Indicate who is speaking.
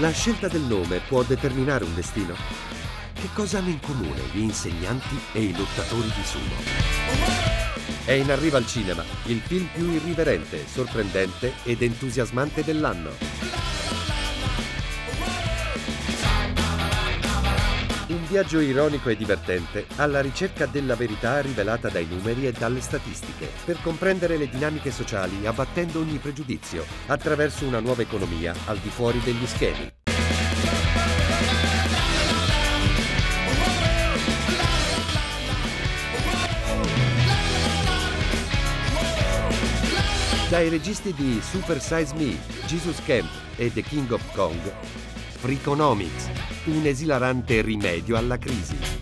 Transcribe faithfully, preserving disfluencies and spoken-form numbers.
Speaker 1: La scelta del nome può determinare un destino? Che cosa hanno in comune gli insegnanti e i lottatori di sumo? È in arrivo al cinema il film più irriverente, sorprendente ed entusiasmante dell'anno. Un viaggio ironico e divertente alla ricerca della verità rivelata dai numeri e dalle statistiche, per comprendere le dinamiche sociali abbattendo ogni pregiudizio attraverso una nuova economia al di fuori degli schemi. Dai registi di Super Size Me, Jesus Camp e The King of Kong, Freakonomics, un esilarante rimedio alla crisi.